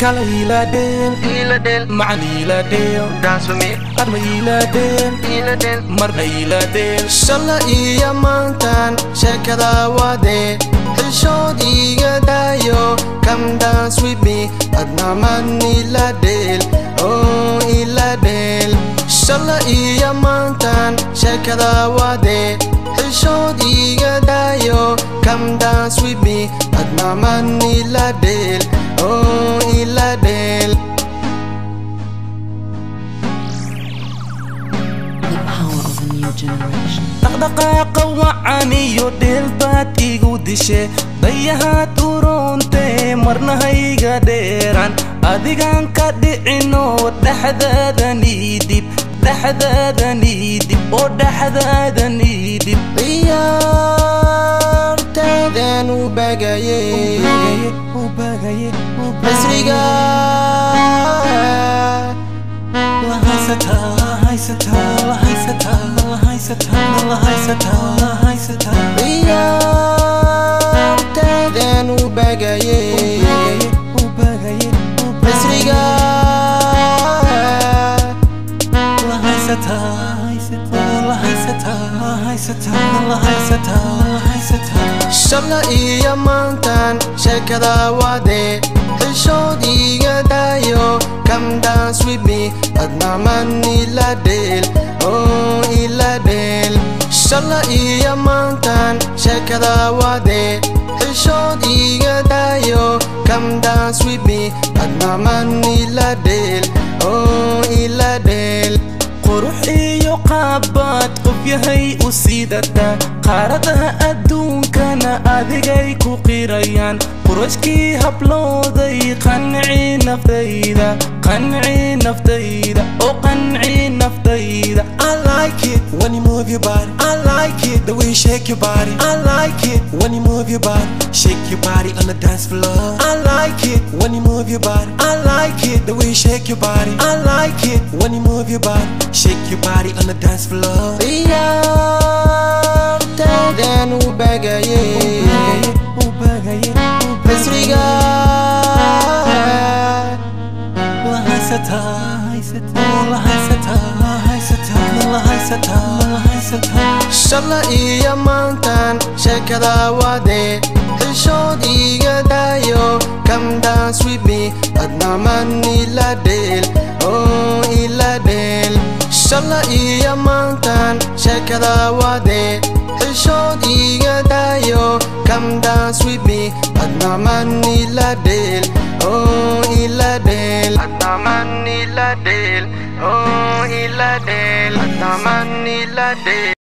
Kala iladel macna iladel dance with me adma iladel marna iladel shala iyo maantan sheekada wade xishood iga dayo come dance with me adna man iladel oh iladel shala iyo maantan sheekada wade xishood iga dayo come dance with me adna man iladel oh iladel. The power of a new generation. Dhaqdhaqaaqa wacan iyo dheel baad igu dishe dayahaad uroonte marna hayga dheeraan adigaan ka dhicino dhexdaadan idib oo dhexdaadan idib ciyaartaadan u bagaye asriga ciyaartaadan u bagaye asriga shala iyo maantan sheekada wade xishood iga dayo come dance with me adna man iladel oh iladel shala iyo maantan sheekada wade xishood iga dayo come dance with me adna man iladel oh iladel qurux iyo qaabad qof yahay u sidata qaaradaha adduunkana adigay ku qirayaan qurashkii hablooday qanci naftayda oo qanci naftayda. I like it when you move your body. I like it the way you shake your body. I like it when you move your body. Shake your body on the dance floor. I like it when you move your body. I like it the way you shake your body. I like it when you move your body. Shake your body on the dance floor. ciyaartaadan u bagaye asriga shala iyo maantan sheekada wade xishood iga dayo come dance with me adna man iladel oh iladel shala iyo maantan sheekada wade xishood iga dayo come dance with me adna man iladel oh iladel adna man iladel oh iladel adna man iladel.